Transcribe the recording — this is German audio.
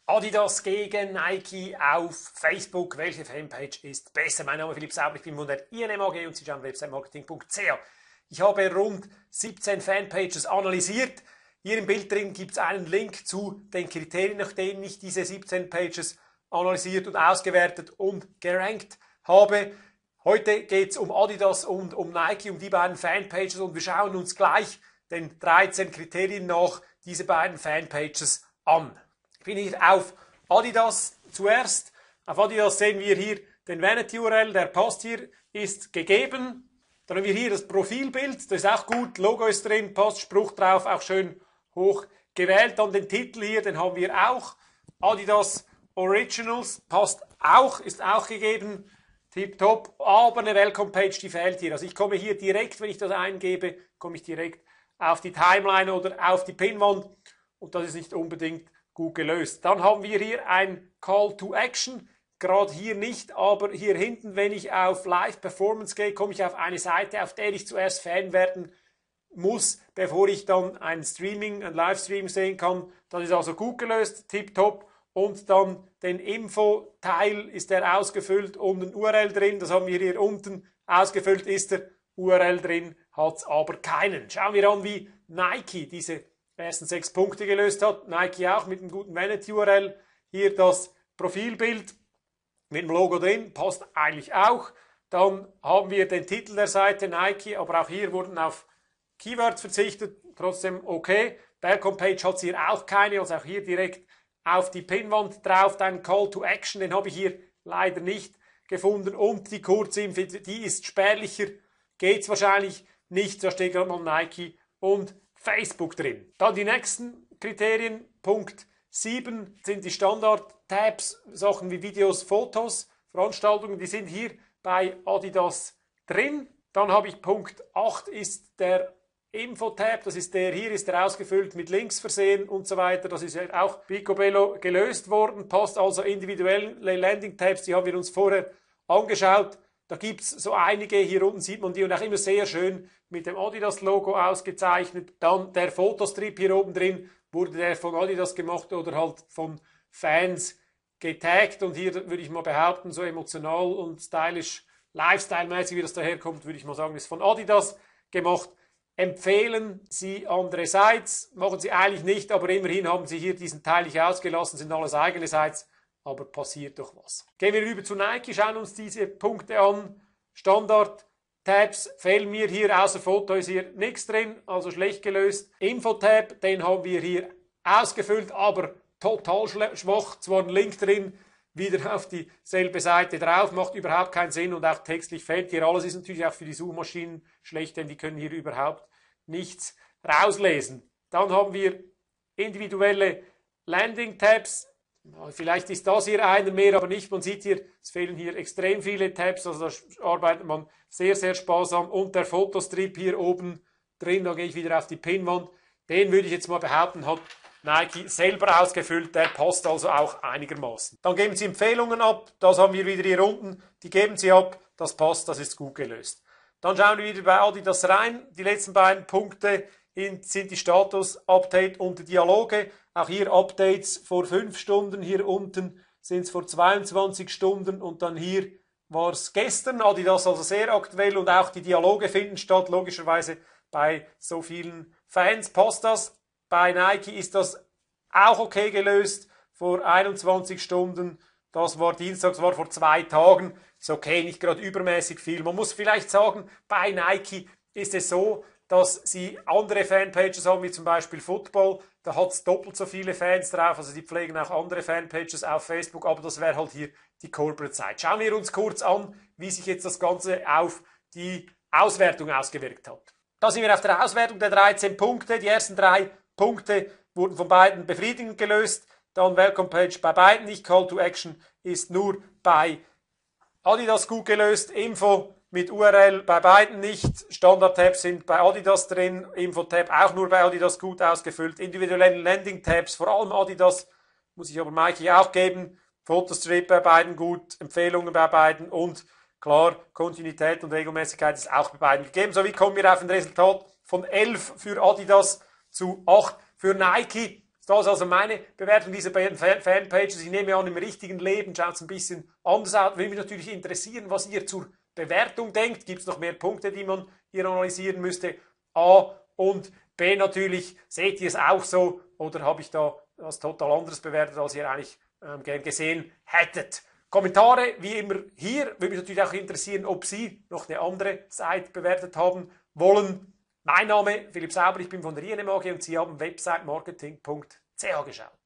Adidas gegen Nike auf Facebook. Welche Fanpage ist besser? Mein Name ist Philipp Sauber, ich bin von der INM-AG und Sie schauen websitemarketing.ch. Ich habe rund 17 Fanpages analysiert. Hier im Bild drin gibt es einen Link zu den Kriterien, nach denen ich diese 17 Pages analysiert und ausgewertet und gerankt habe. Heute geht es um Adidas und um Nike, um die beiden Fanpages, und wir schauen uns gleich den 13 Kriterien nach diese beiden Fanpages an. Ich bin hier auf Adidas zuerst. Auf Adidas sehen wir hier den Vanity-URL, der Post hier ist gegeben. Dann haben wir hier das Profilbild, das ist auch gut, Logo ist drin, Postspruch drauf, auch schön hoch gewählt. Dann den Titel hier, den haben wir auch. Adidas Originals passt auch, ist auch gegeben. Tipptopp, aber eine Welcome-Page, die fehlt hier. Also ich komme hier direkt, wenn ich das eingebe, komme ich direkt auf die Timeline oder auf die Pinwand und das ist nicht unbedingt gut gelöst. Dann haben wir hier ein Call to Action, gerade hier nicht, aber hier hinten, wenn ich auf Live Performance gehe, komme ich auf eine Seite, auf der ich zuerst Fan werden muss, bevor ich dann ein Livestream sehen kann. Das ist also gut gelöst, tipptopp. Und dann den Info-Teil ist der ausgefüllt und ein URL drin, das haben wir hier unten ausgefüllt, ist der URL drin, hat es aber keinen. Schauen wir an, wie Nike diese ersten 6 Punkte gelöst hat. Nike auch mit einem guten Vanity-URL. Hier das Profilbild mit dem Logo drin, passt eigentlich auch. Dann haben wir den Titel der Seite Nike, aber auch hier wurden auf Keywords verzichtet, trotzdem okay. Welcome Page hat es hier auch keine, also auch hier direkt auf die Pinwand drauf. Dann Call to Action, den habe ich hier leider nicht gefunden. Und die Kurzinfo, die ist spärlicher, geht es wahrscheinlich nicht. Da steht gerade mal Nike und Facebook drin. Dann die nächsten Kriterien. Punkt 7 sind die Standard-Tabs, Sachen wie Videos, Fotos, Veranstaltungen, die sind hier bei Adidas drin. Dann habe ich Punkt 8 ist der Info-Tab, das ist der hier, ist der ausgefüllt mit Links versehen und so weiter. Das ist ja auch picobello gelöst worden, passt also individuelle Landing-Tabs, die haben wir uns vorher angeschaut. Da gibt es so einige, hier unten sieht man die und auch immer sehr schön mit dem Adidas-Logo ausgezeichnet. Dann der Fotostrip hier oben drin, wurde der von Adidas gemacht oder halt von Fans getaggt und hier würde ich mal behaupten, so emotional und stylisch, Lifestyle-mäßig, wie das daherkommt, würde ich mal sagen, ist von Adidas gemacht. Empfehlen Sie andere Sites, machen Sie eigentlich nicht, aber immerhin haben Sie hier diesen Teil nicht ausgelassen, sind alles eigene Sites, aber passiert doch was. Gehen wir rüber zu Nike, schauen uns diese Punkte an. Standard-Tabs fehlen mir hier, außer Foto ist hier nichts drin, also schlecht gelöst. Info-Tab, den haben wir hier ausgefüllt, aber total schwach, zwar ein Link drin, wieder auf dieselbe Seite drauf, macht überhaupt keinen Sinn und auch textlich fehlt hier alles, ist natürlich auch für die Suchmaschinen schlecht, denn die können hier überhaupt nichts rauslesen. Dann haben wir individuelle Landing-Tabs, vielleicht ist das hier einer mehr, aber nicht, man sieht hier, es fehlen hier extrem viele Tabs, also da arbeitet man sehr, sehr sparsam und der Fotostrip hier oben drin, da gehe ich wieder auf die Pinwand, den würde ich jetzt mal behaupten, hat Nike selber ausgefüllt, der passt also auch einigermaßen. Dann geben Sie Empfehlungen ab, das haben wir wieder hier unten, die geben Sie ab, das passt, das ist gut gelöst. Dann schauen wir wieder bei Adidas rein, die letzten beiden Punkte sind die Status-Update und die Dialoge, auch hier Updates vor 5 Stunden, hier unten sind es vor 22 Stunden und dann hier war es gestern, Adidas also sehr aktuell und auch die Dialoge finden statt, logischerweise bei so vielen Fans passt das. Bei Nike ist das auch okay gelöst, vor 21 Stunden, das war Dienstag, das war vor 2 Tagen, ist okay, nicht gerade übermäßig viel. Man muss vielleicht sagen, bei Nike ist es so, dass sie andere Fanpages haben, wie zum Beispiel Football, da hat es doppelt so viele Fans drauf, also die pflegen auch andere Fanpages auf Facebook, aber das wäre halt hier die Corporate-Seite. Schauen wir uns kurz an, wie sich jetzt das Ganze auf die Auswertung ausgewirkt hat. Da sind wir auf der Auswertung der 13 Punkte, die ersten 3 Punkte wurden von beiden befriedigend gelöst. Dann Welcome Page bei beiden nicht. Call to Action ist nur bei Adidas gut gelöst. Info mit URL bei beiden nicht. Standard-Tabs sind bei Adidas drin. Info-Tab auch nur bei Adidas gut ausgefüllt. Individuelle Landing-Tabs, vor allem Adidas, muss ich aber Nike auch geben. Fotostrip bei beiden gut. Empfehlungen bei beiden und klar, Kontinuität und Regelmäßigkeit ist auch bei beiden gegeben. So, wie kommen wir auf ein Resultat von 11 für Adidas zu 8 für Nike? Das ist also meine Bewertung dieser beiden Fanpages. Ich nehme an, im richtigen Leben schaut es ein bisschen anders aus. Würde mich natürlich interessieren, was ihr zur Bewertung denkt. Gibt es noch mehr Punkte, die man hier analysieren müsste? A. Und B natürlich, seht ihr es auch so oder habe ich da was total anderes bewertet, als ihr eigentlich gern gesehen hättet? Kommentare wie immer hier. Würde mich natürlich auch interessieren, ob Sie noch eine andere Seite bewertet haben wollen. Mein Name ist Philipp Sauber, ich bin von der INM AG und Sie haben websitemarketing.ch geschaut.